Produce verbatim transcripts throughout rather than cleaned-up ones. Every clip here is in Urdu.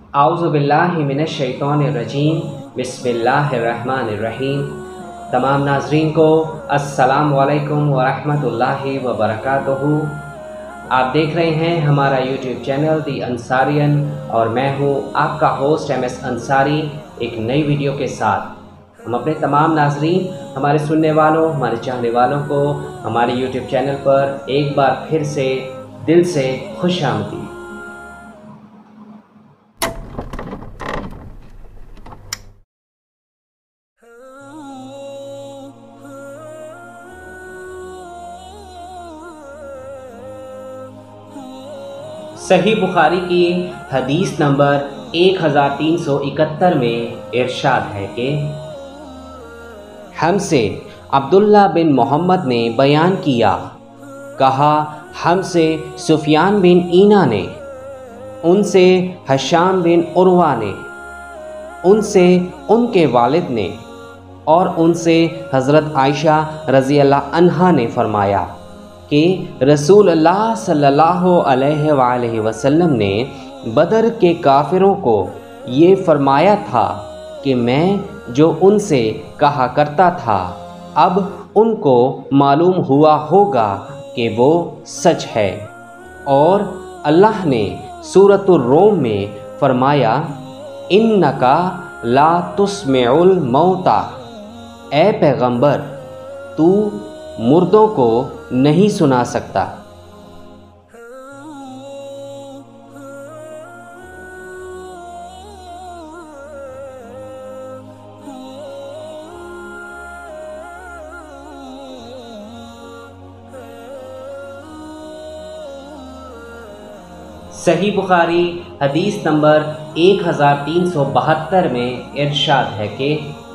اعوذ باللہ من الشیطان الرجیم بسم اللہ الرحمن الرحیم۔ تمام ناظرین کو السلام علیکم ورحمۃ اللہ وبرکاتہ۔ آپ دیکھ رہے ہیں ہمارا یوٹیوب چینل دی انصاریان اور میں ہوں آپ کا ہوسٹ ایم ایس انصاری ایک نئی ویڈیو کے ساتھ۔ ہم اپنے تمام ناظرین، ہمارے سننے والوں، ہمارے چاہنے والوں کو ہمارے یوٹیوب چینل پر ایک بار پھر سے دل سے خوش آمدید۔ صحیح بخاری کی حدیث نمبر ایک ہزار تین سو اکہتر میں ارشاد ہے کہ ہم سے عبداللہ بن محمد نے بیان کیا، کہا ہم سے سفیان بن عینہ نے، ان سے ہشام بن عروہ نے، ان سے ان کے والد نے، اور ان سے حضرت عائشہ رضی اللہ عنہا نے فرمایا کہ رسول اللہ صلی اللہ علیہ وآلہ وسلم نے بدر کے کافروں کو یہ فرمایا تھا کہ میں جو ان سے کہا کرتا تھا اب ان کو معلوم ہوا ہوگا کہ وہ سچ ہے، اور اللہ نے سورۃ الروم میں فرمایا اِنَّکَ لَا تُسْمِعُ الْمَوْتَى، اے پیغمبر تو مردوں کو نہیں سنا سکتا۔ صحیح بخاری حدیث نمبر ایک ہزار تین سو بہتر میں ارشاد ہے کہ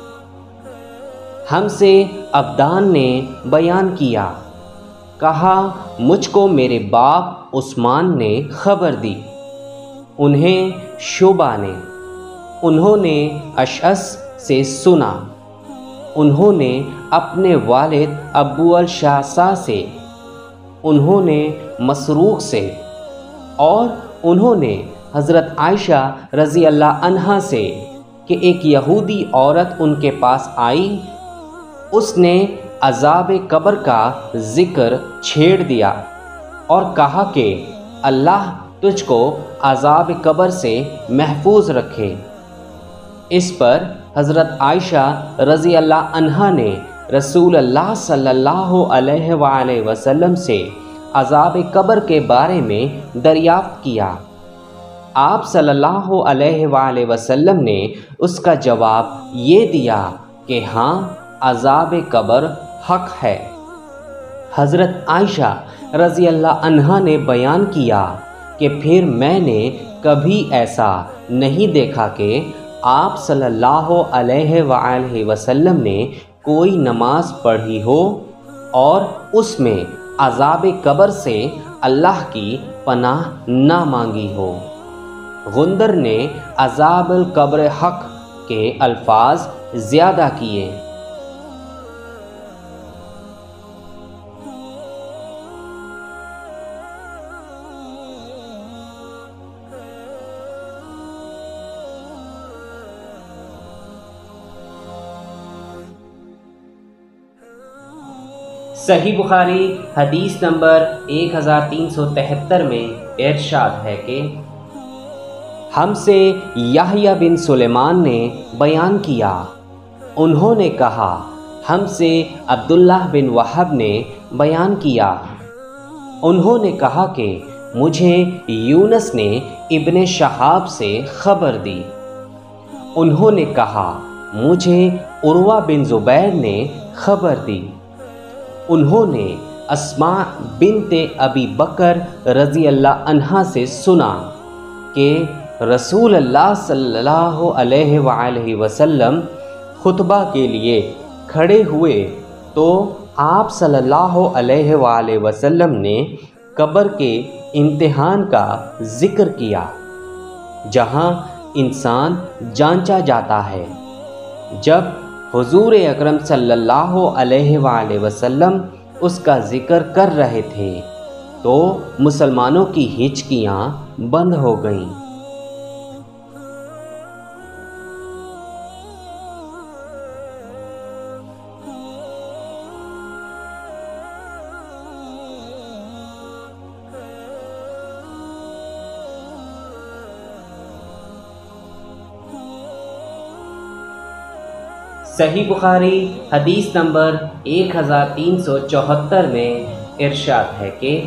ہم سے عبدان نے بیان کیا، کہا مجھ کو میرے باپ عثمان نے خبر دی، انہیں شعبہ نے، انہوں نے اشعث سے سنا، انہوں نے اپنے والد ابو الشعثاء سے، انہوں نے مسروق سے، اور انہوں نے حضرت عائشہ رضی اللہ عنہا سے کہ ایک یہودی عورت ان کے پاس آئی، اس نے عذاب قبر کا ذکر چھیڑ دیا اور کہا کہ اللہ تجھ کو عذاب قبر سے محفوظ رکھے۔ اس پر حضرت عائشہ رضی اللہ عنہا نے رسول اللہ صلی اللہ علیہ وآلہ وسلم سے عذاب قبر کے بارے میں دریافت کیا۔ آپ صلی اللہ علیہ وآلہ وسلم نے اس کا جواب یہ دیا کہ ہاں، عذاب قبر حق ہے۔ حضرت عائشہ رضی اللہ عنہا نے بیان کیا کہ پھر میں نے کبھی ایسا نہیں دیکھا کہ آپ صلی اللہ علیہ وآلہ وسلم نے کوئی نماز پڑھی ہو اور اس میں عذاب قبر سے اللہ کی پناہ نہ مانگی ہو۔ غندر نے عذاب القبر حق کے الفاظ زیادہ کیے۔ صحیح بخاری حدیث نمبر ایک ہزار تین سو تہتر میں ارشاد ہے کہ ہم سے یحییٰ بن سلیمان نے بیان کیا، انہوں نے کہا ہم سے عبداللہ بن وہب نے بیان کیا، انہوں نے کہا کہ مجھے یونس نے ابن شہاب سے خبر دی، انہوں نے کہا مجھے عروہ بن زبیر نے خبر دی، انہوں نے اسماء بنت ابی بکر رضی اللہ عنہا سے سنا کہ رسول اللہ صلی اللہ علیہ وآلہ وسلم خطبہ کے لیے کھڑے ہوئے تو آپ صلی اللہ علیہ وآلہ وسلم نے قبر کے امتحان کا ذکر کیا، جہاں انسان جانچا جاتا ہے۔ جب حضور اکرم صلی اللہ علیہ وآلہ وسلم اس کا ذکر کر رہے تھے تو مسلمانوں کی ہچکیاں بند ہو گئیں۔ صحیح بخاری حدیث نمبر ایک ہزار تین سو چوہتر میں ارشاد ہے کہ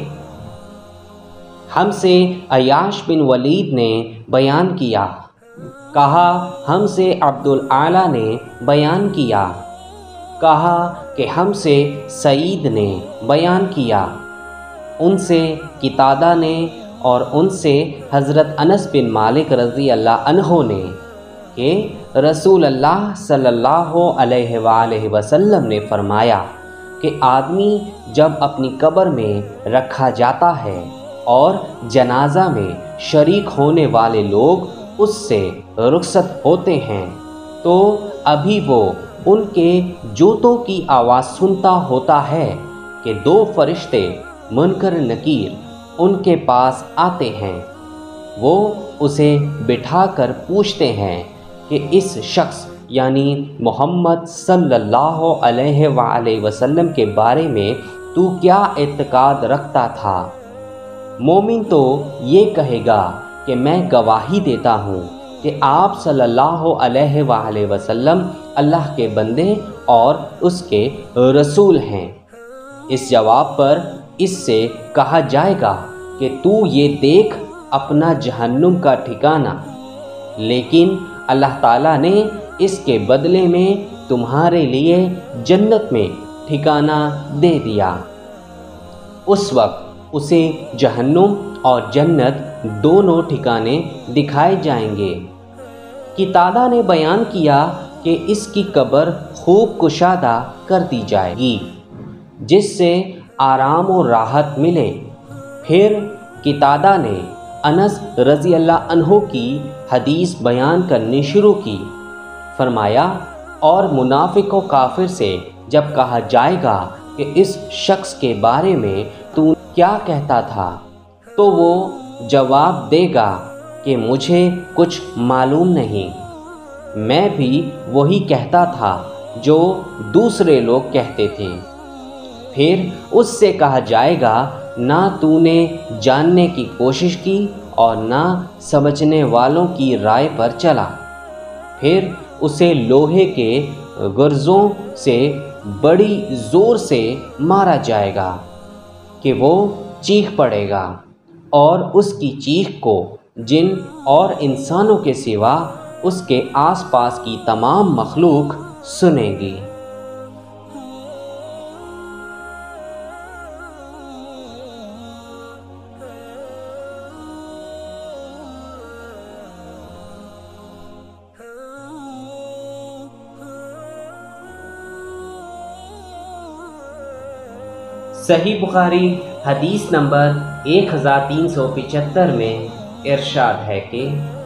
ہم سے عیاش بن ولید نے بیان کیا، کہا ہم سے عبد الاعلی نے بیان کیا، کہا کہ ہم سے سعید نے بیان کیا، ان سے قتادہ نے اور ان سے حضرت انس بن مالک رضی اللہ عنہ نے کہ رسول اللہ صلی اللہ علیہ وآلہ وسلم نے فرمایا کہ آدمی جب اپنی قبر میں رکھا جاتا ہے اور جنازہ میں شریک ہونے والے لوگ اس سے رخصت ہوتے ہیں تو ابھی وہ ان کے جوتوں کی آواز سنتا ہوتا ہے کہ دو فرشتے منکر نکیر ان کے پاس آتے ہیں، وہ اسے بٹھا کر پوچھتے ہیں کہ اس شخص یعنی محمد صلی اللہ علیہ وآلہ وسلم کے بارے میں تو کیا اعتقاد رکھتا تھا؟ مومن تو یہ کہے گا کہ میں گواہی دیتا ہوں کہ آپ صلی اللہ علیہ وآلہ وسلم اللہ کے بندے اور اس کے رسول ہیں۔ اس جواب پر اس سے کہا جائے گا کہ تو یہ دیکھ اپنا جہنم کا ٹھکانہ، لیکن اللہ تعالیٰ نے اس کے بدلے میں تمہارے لیے جنت میں ٹھکانہ دے دیا۔ اس وقت اسے جہنم اور جنت دونوں ٹھکانے دکھائے جائیں گے۔ قتادہ نے بیان کیا کہ اس کی قبر خوب کشادہ کر دی جائے گی جس سے آرام و راحت ملے۔ پھر قتادہ نے انس رضی اللہ عنہ کی حدیث بیان کرنی شروع کی، فرمایا اور منافق و کافر سے جب کہا جائے گا کہ اس شخص کے بارے میں تو کیا کہتا تھا تو وہ جواب دے گا کہ مجھے کچھ معلوم نہیں، میں بھی وہی کہتا تھا جو دوسرے لوگ کہتے تھے۔ پھر اس سے کہا جائے گا نہ تو نے جاننے کی کوشش کی اور نہ سمجھنے والوں کی رائے پر چلا۔ پھر اسے لوہے کے گرزوں سے بڑی زور سے مارا جائے گا کہ وہ چیخ پڑے گا، اور اس کی چیخ کو جن اور انسانوں کے سوا اس کے آس پاس کی تمام مخلوق سنے گی۔ صحیح بخاری حدیث نمبر ایک ہزار تین سو پچہتر میں ارشاد ہے کہ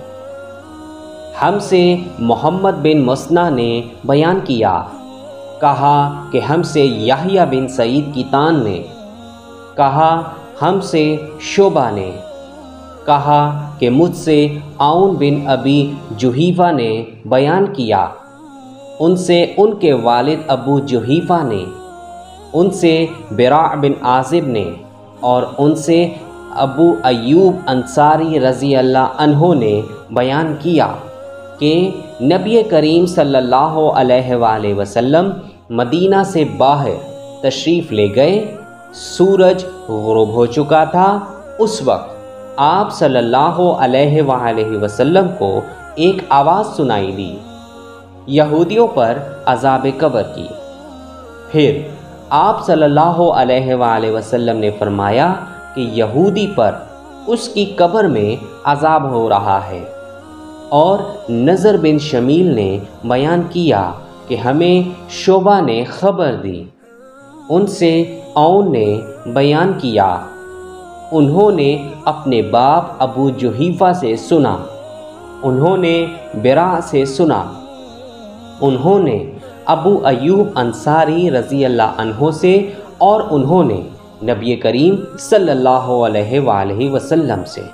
ہم سے محمد بن مسنہ نے بیان کیا، کہا کہ ہم سے یحییٰ بن سعید قطان نے، کہا ہم سے شعبہ نے، کہا کہ مجھ سے عون بن ابی جحیفہ نے بیان کیا، ان سے ان کے والد ابو جحیفہ نے، ان سے براء بن عازب نے، اور ان سے ابو ایوب انصاری رضی اللہ عنہ نے بیان کیا کہ نبی کریم صلی اللہ علیہ وآلہ وسلم مدینہ سے باہر تشریف لے گئے، سورج غروب ہو چکا تھا۔ اس وقت آپ صلی اللہ علیہ وآلہ وسلم کو ایک آواز سنائی دی، یہودیوں پر عذاب قبر کی۔ پھر آپ صلی اللہ علیہ وآلہ وسلم نے فرمایا کہ یہودی پر اس کی قبر میں عذاب ہو رہا ہے، اور نضر بن شمیل نے بیان کیا کہ ہمیں شعبہ نے خبر دی، ان سے عون نے بیان کیا، انہوں نے اپنے باپ ابو جحیفہ سے سنا، انہوں نے براء سے سنا، انہوں نے ابو ایوب انصاری رضی اللہ عنہ سے، اور انہوں نے نبی کریم صلی اللہ علیہ وآلہ وسلم سے۔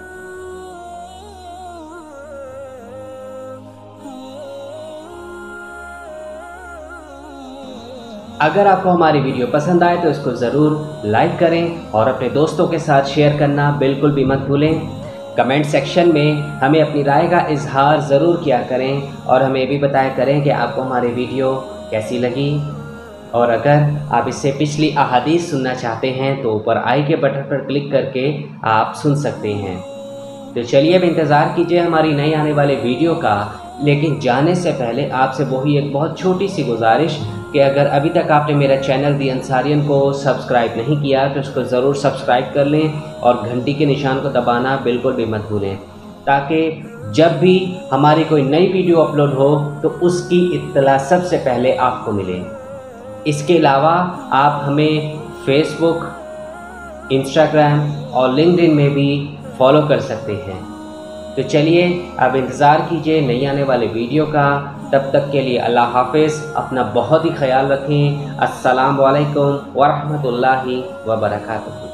اگر آپ کو ہماری ویڈیو پسند آئے تو اس کو ضرور لائک کریں اور اپنے دوستوں کے ساتھ شیئر کرنا بالکل بھی مت بھولیں۔ کمنٹ سیکشن میں ہمیں اپنی رائے کا اظہار ضرور کیا کریں اور ہمیں بھی بتایا کریں کہ آپ کو ہماری ویڈیو کیسی لگی، اور اگر آپ اس سے پچھلی احادیث سننا چاہتے ہیں تو اوپر آئی کے بٹن پر کلک کر کے آپ سن سکتے ہیں۔ تو چلیے اب انتظار کیجئے ہماری نئی آنے والے ویڈیو کا، لیکن جانے سے پہلے آپ سے وہی ایک بہت چھوٹی سی گزارش کہ اگر ابھی تک آپ نے میرا چینل دی انصاریئن کو سبسکرائب نہیں کیا تو اس کو ضرور سبسکرائب کر لیں اور گھنٹی کے نشان کو دبانا بالکل بھی مت بھولیں، تاکہ جب بھی ہماری کوئی نئی ویڈیو اپلوڈ ہو تو اس کی اطلاع سب سے پہلے آپ کو ملے۔ اس کے علاوہ آپ ہمیں فیس بک، انسٹاگرام اور لنکڈ ان میں بھی فالو کر سکتے ہیں۔ تو چلیے اب انتظار کیجئے نئی آنے والے ویڈیو کا، تب تک کے لیے اللہ حافظ، اپنا بہت ہی خیال رکھیں۔ السلام علیکم ورحمۃ اللہ وبرکاتہ۔